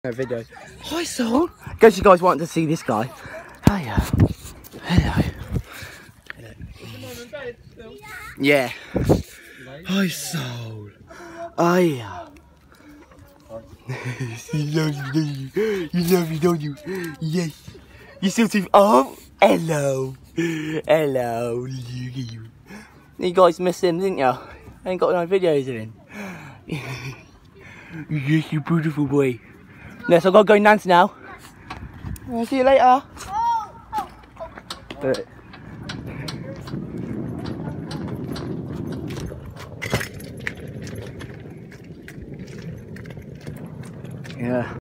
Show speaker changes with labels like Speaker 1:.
Speaker 1: Video. Hi, Soul. In case you guys want to see this guy. Hiya. Hello. Yeah. Hi, Soul. Hiya. You love me, don't you? You love me, don't you? Yes. You still see. Oh, hello. Hello. Look at you. You guys missed him, didn't you? Ain't got no videos of him. Yes, you beautiful boy. Yes, I've got to go Nancy now. I'll see you later. Yeah.